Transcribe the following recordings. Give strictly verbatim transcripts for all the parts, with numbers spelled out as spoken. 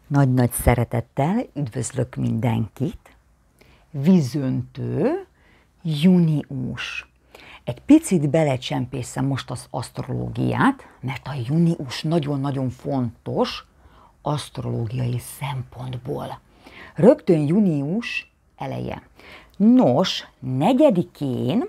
Nagy-nagy szeretettel üdvözlök mindenkit. Vízöntő, június. Egy picit belecsempészem most az asztrológiát, mert a június nagyon-nagyon fontos asztrológiai szempontból. Rögtön június eleje. Nos, negyedikén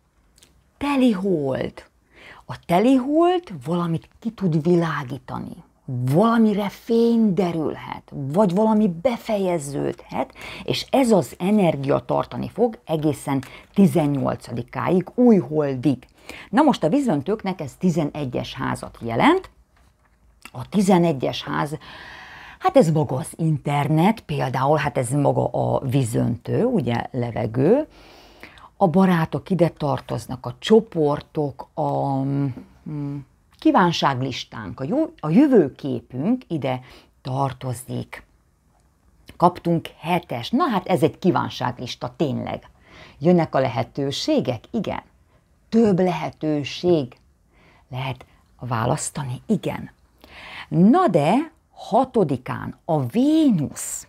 telihold. A telihold valamit ki tud világítani. Valamire fény derülhet, vagy valami befejeződhet, és ez az energia tartani fog egészen tizennyolcadikáig, újholdig. Na most a vízöntőknek ez tizenegyes házat jelent. A tizenegyes ház, hát ez maga az internet, például, hát ez maga a vízöntő, ugye levegő. A barátok ide tartoznak, a csoportok, a... Hmm, kívánságlistánk, a jövőképünk ide tartozik. Kaptunk hetes, na hát ez egy kívánságlista, tényleg. Jönnek a lehetőségek? Igen. Több lehetőség. Lehet választani? Igen. Na de hatodikán a Vénusz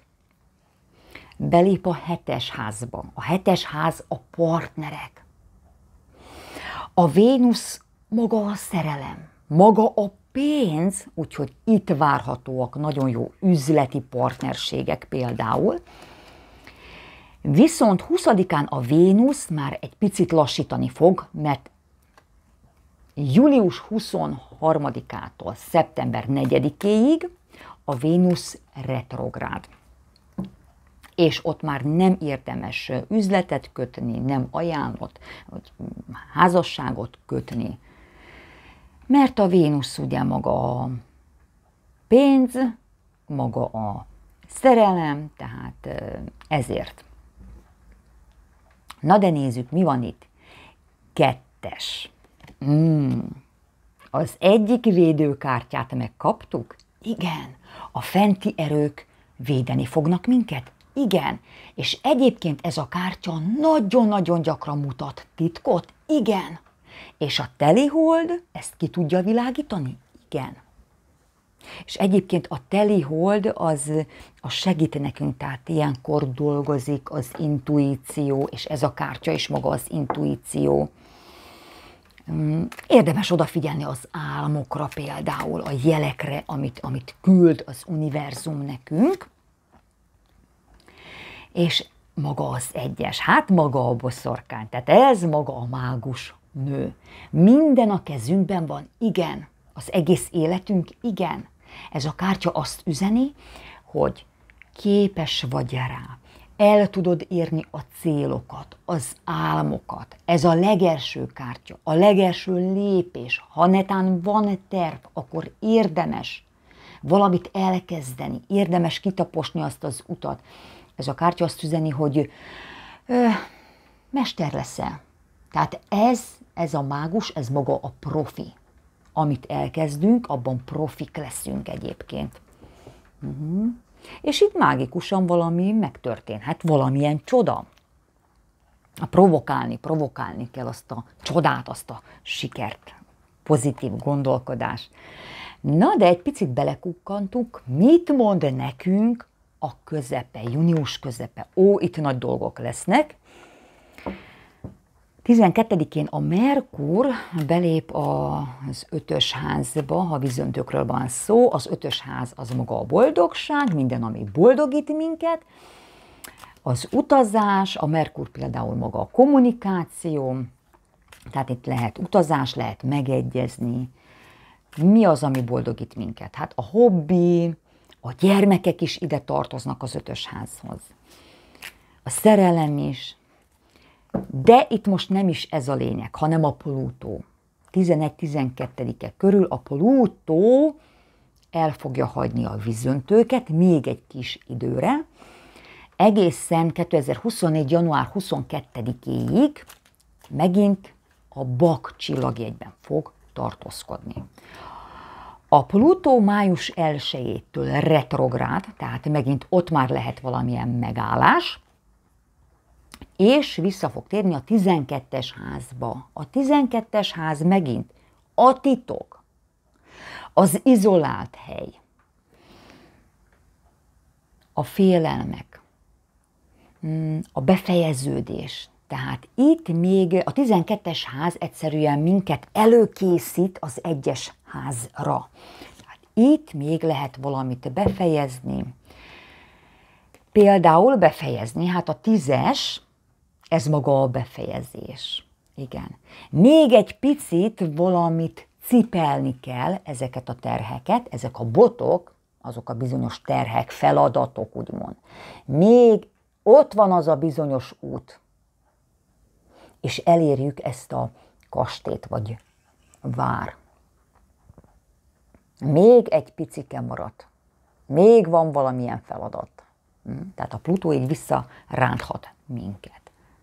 belép a hetes házba. A hetes ház a partnerek. A Vénusz maga a szerelem. Maga a pénz, úgyhogy itt várhatóak nagyon jó üzleti partnerségek például. Viszont huszadikán a Vénusz már egy picit lassítani fog, mert július huszonharmadikától szeptember negyedikéig a Vénusz retrográd. És ott már nem érdemes üzletet kötni, nem ajánlott, vagy házasságot kötni. Mert a Vénusz ugye maga a pénz, maga a szerelem, tehát ezért. Na de nézzük, mi van itt. Kettes. Mm. Az egyik védőkártyát megkaptuk? Igen. A fenti erők védeni fognak minket? Igen. És egyébként ez a kártya nagyon-nagyon gyakran mutat titkot? Igen. És a telihold ezt ki tudja világítani? Igen. És egyébként a telihold az, az segít nekünk, tehát ilyenkor dolgozik az intuíció, és ez a kártya is maga az intuíció. Érdemes odafigyelni az álmokra például, a jelekre, amit, amit küld az univerzum nekünk. És maga az egyes, hát maga a boszorkány, tehát ez maga a mágus nő. Minden a kezünkben van, igen. Az egész életünk, igen. Ez a kártya azt üzeni, hogy képes vagy rá. El tudod érni a célokat, az álmokat. Ez a legelső kártya, a legelső lépés. Ha netán van terv, akkor érdemes valamit elkezdeni, érdemes kitaposni azt az utat. Ez a kártya azt üzeni, hogy ö, mester leszel. Tehát ez, ez a mágus, ez maga a profi. Amit elkezdünk, abban profik leszünk egyébként. Uh-huh. És itt mágikusan valami megtörténhet, valamilyen csoda. A provokálni, provokálni kell azt a csodát, azt a sikert, pozitív gondolkodást. Na, de egy picit belekukkantuk, mit mond nekünk a közepe, június közepe. Ó, itt nagy dolgok lesznek. tizenkettedikén a Merkur belép az ötös házba, ha vízöntőkről van szó. Az ötös ház az maga a boldogság, minden, ami boldogít minket. Az utazás, a Merkur például maga a kommunikáció, tehát itt lehet utazás, lehet megegyezni. Mi az, ami boldogít minket? Hát a hobbi, a gyermekek is ide tartoznak az ötös házhoz. A szerelem is. De itt most nem is ez a lényeg, hanem a Plutó. tizenegy-tizenkettedike körül a Plutó el fogja hagyni a vízöntőket még egy kis időre, egészen kétezer-huszonnégy. január huszonkettedikéig megint a Bak csillagjegyben fog tartózkodni. A Plutó május elsejétől retrográd, tehát megint ott már lehet valamilyen megállás, és vissza fog térni a tizenkettes házba. A tizenkettes ház megint a titok, az izolált hely, a félelmek, a befejeződés. Tehát itt még a tizenkettes ház egyszerűen minket előkészít az egyes házra. Tehát itt még lehet valamit befejezni. Például befejezni, hát a tízes, ez maga a befejezés. Igen. Még egy picit valamit cipelni kell, ezeket a terheket, ezek a botok, azok a bizonyos terhek, feladatok, úgymond. Még ott van az a bizonyos út, és elérjük ezt a kastét, vagy vár. Még egy picike maradt. Még van valamilyen feladat. Tehát a Plutó így visszaránthat minket.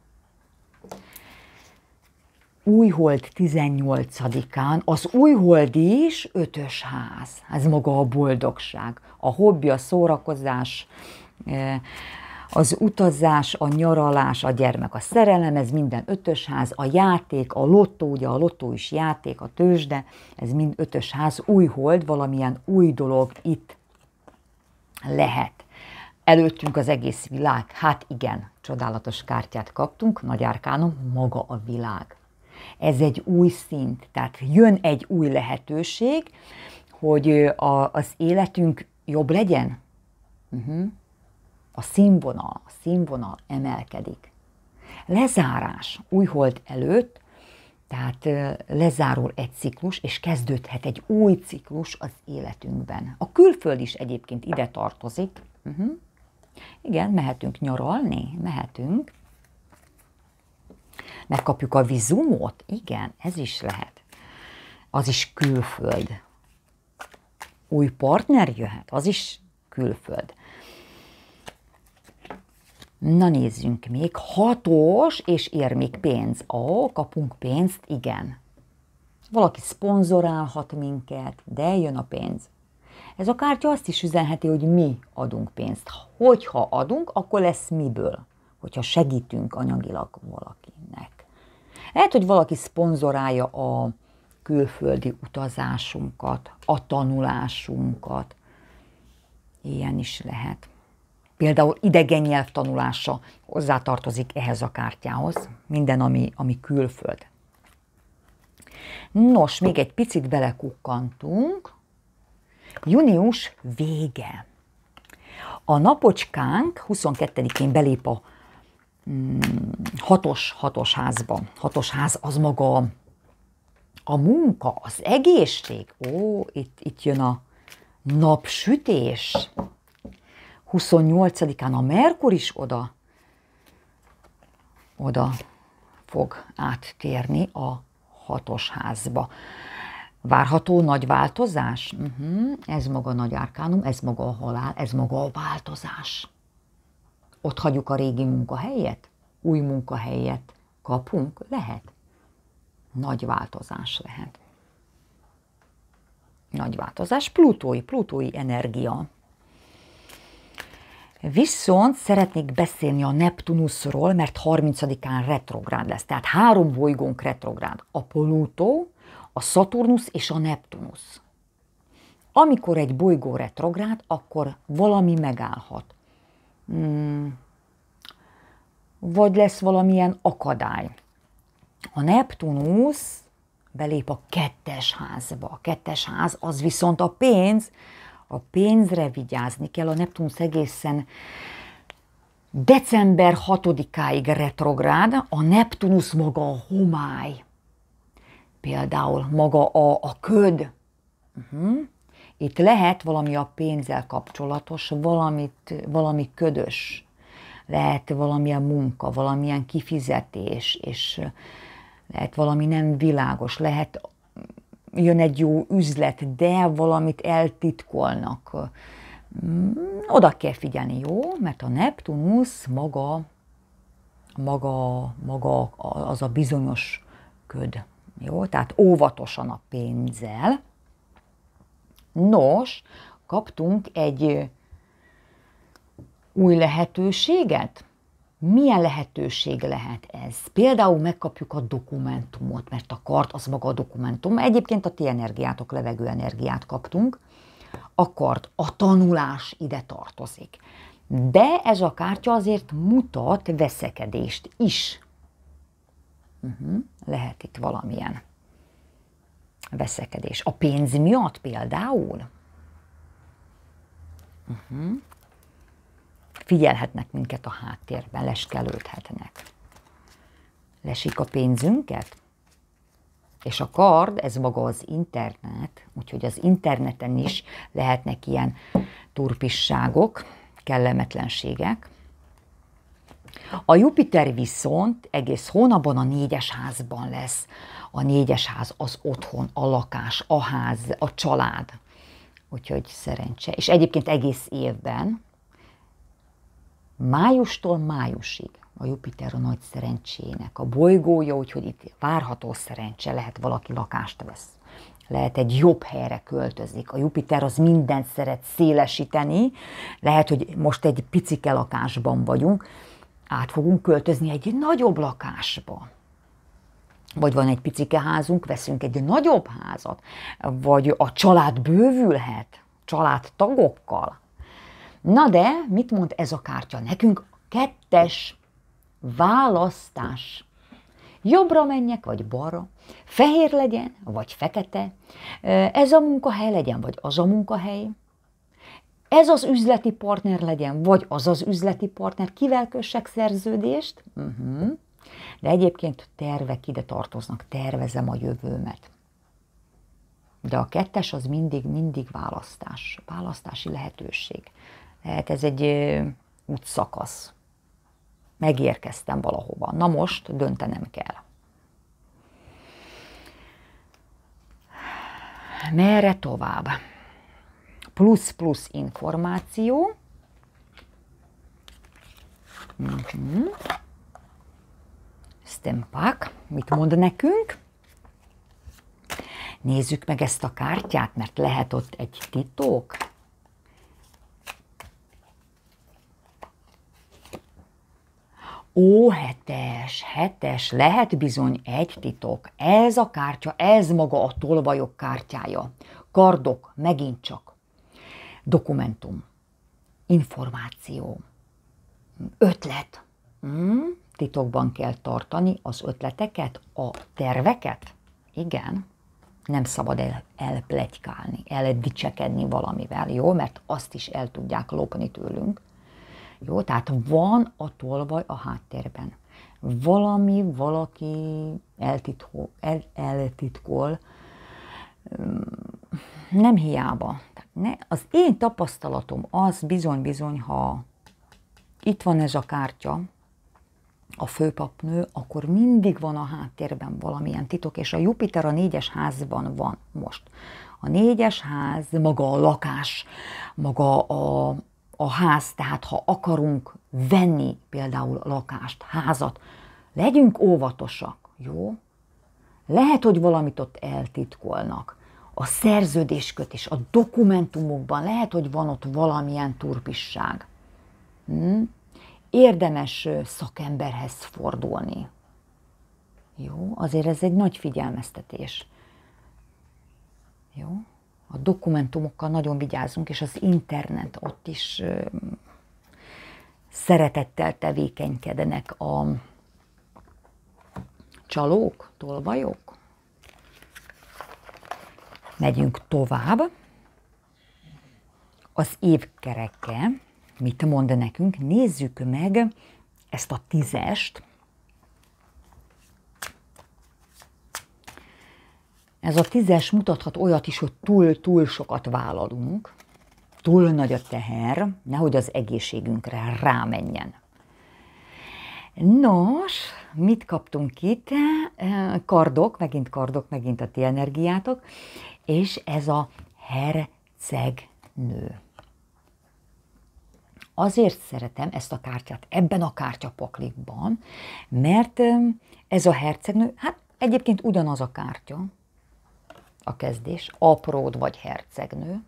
Újhold tizennyolcadikán, az újhold is ötös ház. Ez maga a boldogság, a hobbi, a szórakozás, az utazás, a nyaralás, a gyermek, a szerelem, ez minden ötös ház, a játék, a lottó, ugye a lottó is játék, a tőzsde, ez mind ötös ház, újhold, valamilyen új dolog itt lehet. Előttünk az egész világ, hát igen, csodálatos kártyát kaptunk, nagy árkánum, maga a világ. Ez egy új szint, tehát jön egy új lehetőség, hogy a, az életünk jobb legyen. Uh-huh. A színvonal, a színvonal emelkedik. Lezárás, újhold előtt, tehát lezárul egy ciklus, és kezdődhet egy új ciklus az életünkben. A külföld is egyébként ide tartozik. Uh-huh. Igen, mehetünk nyaralni, mehetünk. Megkapjuk a vízumot? Igen, ez is lehet. Az is külföld. Új partner jöhet? Az is külföld. Na nézzünk még. Hatos, és ér még pénz. Ó, kapunk pénzt? Igen. Valaki szponzorálhat minket, de jön a pénz. Ez a kártya azt is üzenheti, hogy mi adunk pénzt. Hogyha adunk, akkor lesz miből, hogyha segítünk anyagilag valakinek. Lehet, hogy valaki szponzorálja a külföldi utazásunkat, a tanulásunkat. Ilyen is lehet. Például idegen nyelv tanulása hozzátartozik ehhez a kártyához, minden, ami, ami külföld. Nos, még egy picit belekukkantunk. Június vége. A napocskánk huszonkettedikén belép a mm, hatos, hatos házba. Hatos ház az maga a munka, az egészség. Ó, itt, itt jön a napsütés. huszonnyolcadikán a Merkur is oda, oda fog áttérni a hatos házba. Várható nagy változás? Uh-huh. Ez maga a nagy árkánum, ez maga a halál, ez maga a változás. Ott hagyjuk a régi munkahelyet? Új munkahelyet kapunk? Lehet. Nagy változás lehet. Nagy változás, plutói, plutói energia. Viszont szeretnék beszélni a Neptunuszról, mert harmincadikán retrográd lesz. Tehát három bolygónk retrográd. A Plutó, a Szaturnusz és a Neptunusz. Amikor egy bolygó retrográd, akkor valami megállhat. Hmm. Vagy lesz valamilyen akadály. A Neptunusz belép a kettes házba. A kettes ház az viszont a pénz. A pénzre vigyázni kell. A Neptunusz egészen december hatodikáig retrográd. A Neptunusz maga a homály. Például maga a, a köd. Uh-huh. Itt lehet valami a pénzzel kapcsolatos, valamit, valami ködös. Lehet valamilyen munka, valamilyen kifizetés, és lehet valami nem világos, lehet jön egy jó üzlet, de valamit eltitkolnak. Oda kell figyelni, jó? Mert a Neptunusz maga, maga, maga az a bizonyos köd. Jó? Tehát óvatosan a pénzzel. Nos, kaptunk egy új lehetőséget. Milyen lehetőség lehet ez? Például megkapjuk a dokumentumot, mert a kard az maga a dokumentum. Egyébként a ti energiátok, levegő energiát kaptunk. A kard, a tanulás ide tartozik. De ez a kártya azért mutat veszekedést is. Uh-huh. Lehet itt valamilyen veszekedés. A pénz miatt például? Uh-huh. Figyelhetnek minket a háttérben, leskelődhetnek. Lesik a pénzünket? És a kard, ez maga az internet, úgyhogy az interneten is lehetnek ilyen turpisságok, kellemetlenségek. A Jupiter viszont egész hónapban a négyes házban lesz. A négyes ház az otthon, a lakás, a ház, a család. Úgyhogy szerencse. És egyébként egész évben, májustól májusig a Jupiter a nagy szerencsének a bolygója, úgyhogy itt várható szerencse, lehet valaki lakást vesz. Lehet egy jobb helyre költözik. A Jupiter az mindent szeret szélesíteni. Lehet, hogy most egy picike lakásban vagyunk, át fogunk költözni egy nagyobb lakásba. Vagy van egy picike házunk, veszünk egy nagyobb házat. Vagy a család bővülhet, családtagokkal. Na de, mit mond ez a kártya nekünk? Kettes választás. Jobbra menjek, vagy balra, fehér legyen, vagy fekete, ez a munkahely legyen, vagy az a munkahely, ez az üzleti partner legyen, vagy az az üzleti partner, kivel kössek szerződést. Uh-huh. De egyébként tervek ide tartoznak, tervezem a jövőmet. De a kettes az mindig, mindig választás, választási lehetőség. Lehet ez egy ö, útszakasz. Megérkeztem valahova. Na most döntenem kell. Merre tovább? Plusz-plusz információ. Uh-huh. Stempak, mit mond nekünk? Nézzük meg ezt a kártyát, mert lehet ott egy titok. Ó, hetes, hetes, lehet bizony egy titok. Ez a kártya, ez maga a tolvajok kártyája. Kardok, megint csak. Dokumentum, információ, ötlet. Hmm? Titokban kell tartani az ötleteket, a terveket. Igen, nem szabad el, elpletykálni, eldicsekedni valamivel, jó? Mert azt is el tudják lopni tőlünk. Jó, tehát van a tolvaj a háttérben. Valami, valaki eltitkol, el, eltitkol, nem hiába. Ne, az én tapasztalatom az bizony-bizony, ha itt van ez a kártya, a főpapnő, akkor mindig van a háttérben valamilyen titok, és a Jupiter a négyes házban van most. A négyes ház, maga a lakás, maga a, a ház, tehát ha akarunk venni például lakást, házat, legyünk óvatosak, jó? Lehet, hogy valamit ott eltitkolnak. A szerződéskötés, a dokumentumokban lehet, hogy van ott valamilyen turpisság. Hm? Érdemes szakemberhez fordulni. Jó, azért ez egy nagy figyelmeztetés. Jó, a dokumentumokkal nagyon vigyázzunk, és az internet ott is ö, szeretettel tevékenykednek a csalók, tolvajok. Megyünk tovább. Az év kereke mit mond nekünk? Nézzük meg ezt a tízest. Ez a tízes mutathat olyat is, hogy túl-túl sokat vállalunk, túl nagy a teher, nehogy az egészségünkre rámenjen. Nos, mit kaptunk itt? Kardok, megint kardok, megint a ti energiátok, és ez a hercegnő. Azért szeretem ezt a kártyát ebben a kártyapaklikban, mert ez a hercegnő, hát egyébként ugyanaz a kártya, a kezdés, apród vagy hercegnő,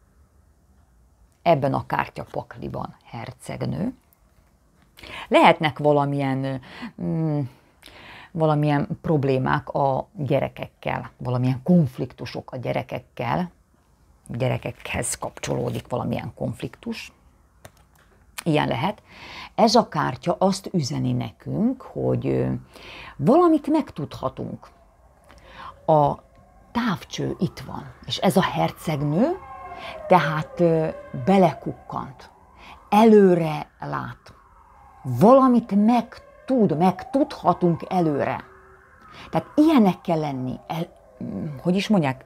ebben a kártyapakliban hercegnő. Lehetnek valamilyen, mm, valamilyen problémák a gyerekekkel, valamilyen konfliktusok a gyerekekkel, gyerekekhez kapcsolódik valamilyen konfliktus. Ilyen lehet. Ez a kártya azt üzeni nekünk, hogy valamit megtudhatunk. A távcső itt van, és ez a hercegnő, tehát belekukkant, előre lát. Valamit megtud, megtudhatunk előre. Tehát ilyenek kell lenni, el, hogy is mondják,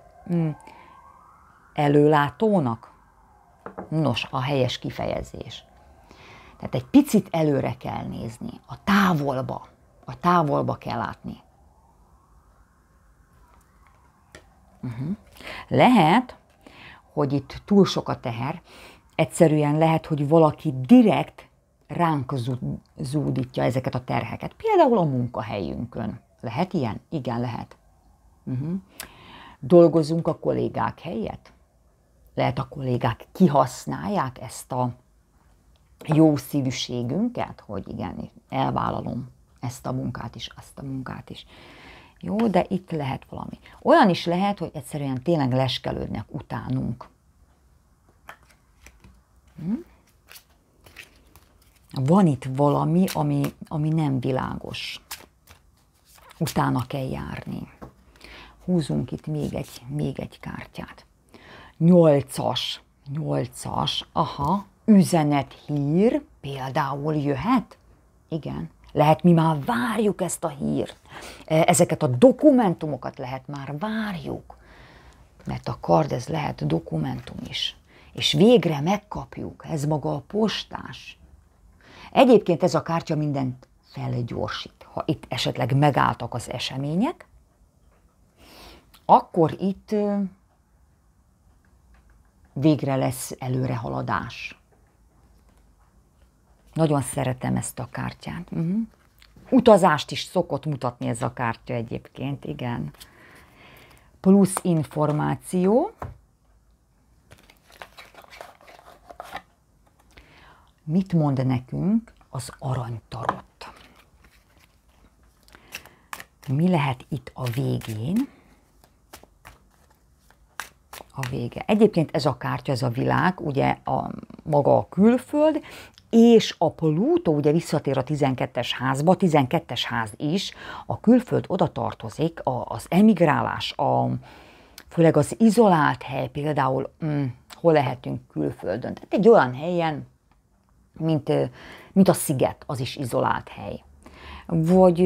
előlátónak? Nos, a helyes kifejezés. Tehát egy picit előre kell nézni, a távolba, a távolba kell látni. Uh-huh. Lehet, hogy itt túl sok a teher, egyszerűen lehet, hogy valaki direkt ránk zúdítja ezeket a terheket. Például a munkahelyünkön. Lehet ilyen? Igen, lehet. Uh-huh. Dolgozunk a kollégák helyett? Lehet a kollégák kihasználják ezt a jó szívűségünket, hogy igen, elvállalom ezt a munkát is, azt a munkát is. Jó, de itt lehet valami. Olyan is lehet, hogy egyszerűen tényleg leskelődnek utánunk. Hm? Van itt valami, ami, ami nem világos. Utána kell járni. Húzunk itt még egy, még egy kártyát. Nyolcas. Nyolcas. Aha. Üzenethír például jöhet? Igen. Lehet, mi már várjuk ezt a hírt. Ezeket a dokumentumokat lehet már várjuk. Mert a kard, ez lehet dokumentum is. És végre megkapjuk. Ez maga a postás. Egyébként ez a kártya mindent felgyorsít. Ha itt esetleg megálltak az események, akkor itt végre lesz előrehaladás. Nagyon szeretem ezt a kártyát. Uh-huh. Utazást is szokott mutatni ez a kártya egyébként, igen. Plusz információ. Mit mond nekünk az aranytarott? Mi lehet itt a végén? A vége. Egyébként ez a kártya, ez a világ, ugye a, maga a külföld, és a Plutó ugye visszatér a tizenkettes házba, a tizenkettes ház is, a külföld oda tartozik, a, az emigrálás, a, főleg az izolált hely, például hm, hol lehetünk külföldön. Tehát egy olyan helyen, mint, mint a sziget, az is izolált hely. Vagy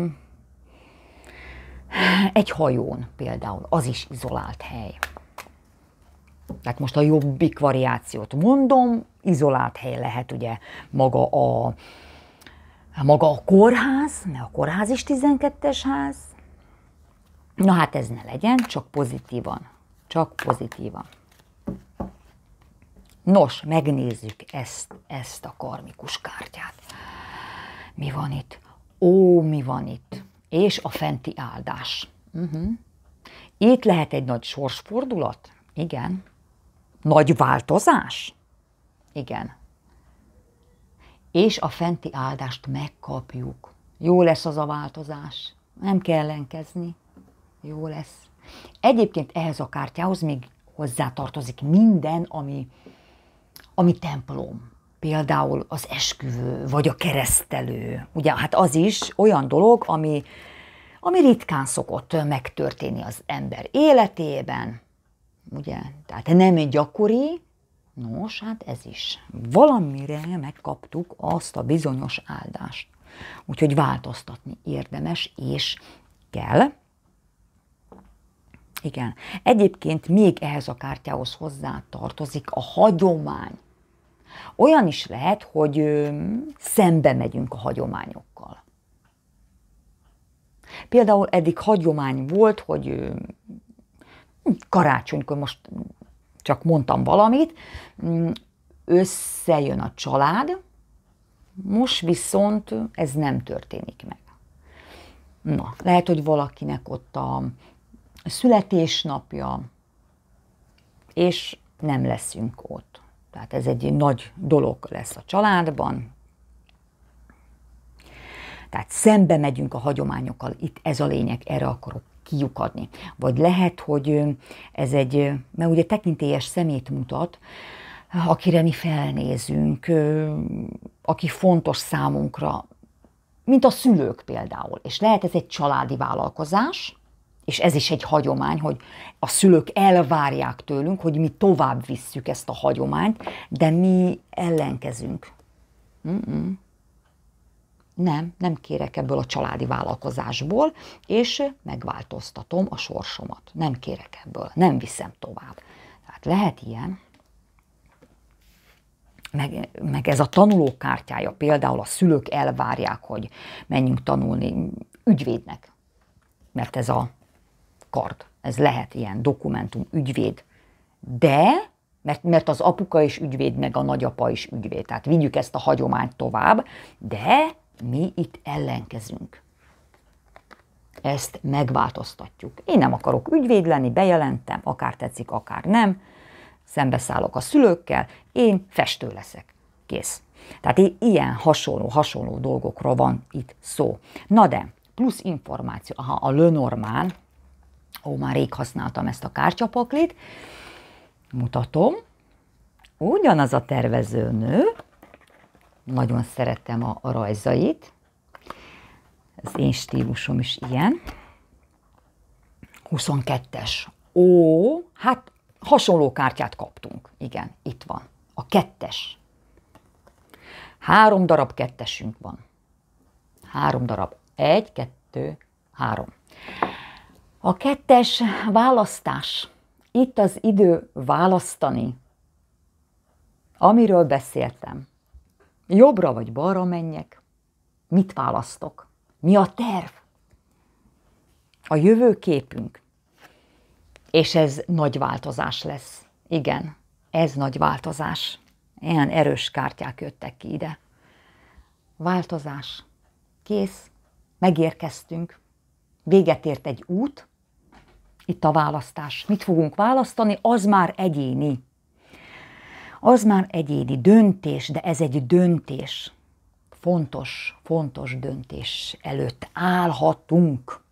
egy hajón például, az is izolált hely. Tehát most a jobbik variációt mondom, izolált hely lehet ugye maga a, maga a kórház, mert a kórház is tizenkettes ház. Na hát ez ne legyen, csak pozitívan, csak pozitívan. Nos, megnézzük ezt, ezt a karmikus kártyát. Mi van itt? Ó, mi van itt? És a fenti áldás. Uh-huh. Itt lehet egy nagy sorsfordulat? Igen. Nagy változás? Igen. És a fenti áldást megkapjuk. Jó lesz az a változás. Nem kell ellenkezni. Jó lesz. Egyébként ehhez a kártyához még hozzátartozik minden, ami, ami templom. Például az esküvő, vagy a keresztelő. Ugye, hát az is olyan dolog, ami, ami ritkán szokott megtörténni az ember életében. Ugye, tehát nem egy gyakori, nos, hát ez is. Valamire megkaptuk azt a bizonyos áldást. Úgyhogy változtatni érdemes, és kell. Igen. Egyébként még ehhez a kártyához hozzá tartozik a hagyomány. Olyan is lehet, hogy ö, szembe megyünk a hagyományokkal. Például eddig hagyomány volt, hogy ö, karácsonykor, most csak mondtam valamit, összejön a család, most viszont ez nem történik meg. Na, lehet, hogy valakinek ott a születésnapja, és nem leszünk ott. Tehát ez egy nagy dolog lesz a családban. Tehát szembe megyünk a hagyományokkal, itt ez a lényeg, erre akarok kiukadni. Vagy lehet, hogy ez egy, mert ugye tekintélyes szemét mutat, akire mi felnézünk, aki fontos számunkra, mint a szülők például. És lehet ez egy családi vállalkozás, és ez is egy hagyomány, hogy a szülők elvárják tőlünk, hogy mi tovább visszük ezt a hagyományt, de mi ellenkezünk. Mm-mm. Nem, nem kérek ebből a családi vállalkozásból, és megváltoztatom a sorsomat. Nem kérek ebből, nem viszem tovább. Tehát lehet ilyen. Meg, meg ez a tanulókártyája, például a szülők elvárják, hogy menjünk tanulni ügyvédnek, mert ez a kard, ez lehet ilyen dokumentum, ügyvéd, de, mert, mert az apuka is ügyvéd, meg a nagyapa is ügyvéd, tehát vigyük ezt a hagyományt tovább, de mi itt ellenkezünk. Ezt megváltoztatjuk. Én nem akarok ügyvéd lenni, bejelentem, akár tetszik, akár nem, szembeszállok a szülőkkel, én festő leszek. Kész. Tehát ilyen hasonló, hasonló dolgokról van itt szó. Na de, plusz információ. Aha, a Lenormand, ó, már rég használtam ezt a kártyapaklit, mutatom, ugyanaz a tervezőnő, nagyon szeretem a, a rajzait, az én stílusom is ilyen, huszonkettes. Ó, hát hasonló kártyát kaptunk. Igen, itt van. A kettes. Három darab kettesünk van. Három darab. Egy, kettő, három. A kettes választás. Itt az idő választani. Amiről beszéltem. Jobbra vagy balra menjek? Mit választok? Mi a terv? A jövőképünk. És ez nagy változás lesz. Igen, ez nagy változás. Ilyen erős kártyák jöttek ki ide. Változás. Kész. Megérkeztünk. Véget ért egy út. Itt a választás. Mit fogunk választani? Az már egyéni. Az már egyéni döntés, de ez egy döntés. Fontos, fontos döntés előtt állhatunk.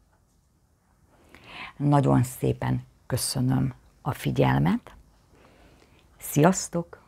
Nagyon szépen köszönöm a figyelmet. Sziasztok!